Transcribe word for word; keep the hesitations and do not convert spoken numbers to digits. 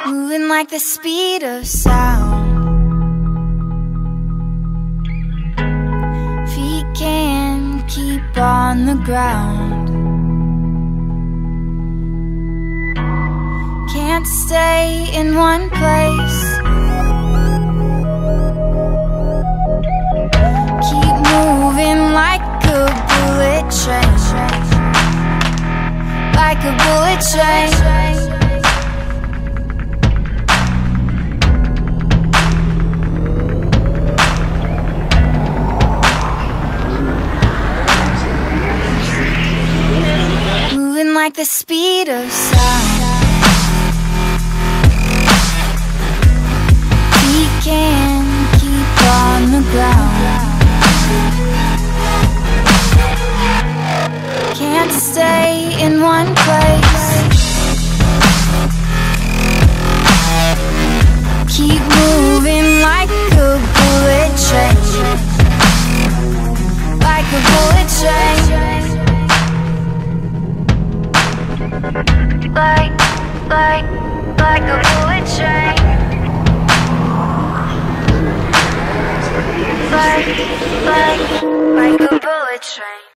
moving like the speed of sound. Feet can't keep on the ground. Can't stay in one place. Keep moving like a bullet train, like a bullet train. Moving like the speed of sound. We can't keep on the ground. Can't stay in one place. Keep moving like a bullet train, like a bullet train. Like, like, like a bullet train.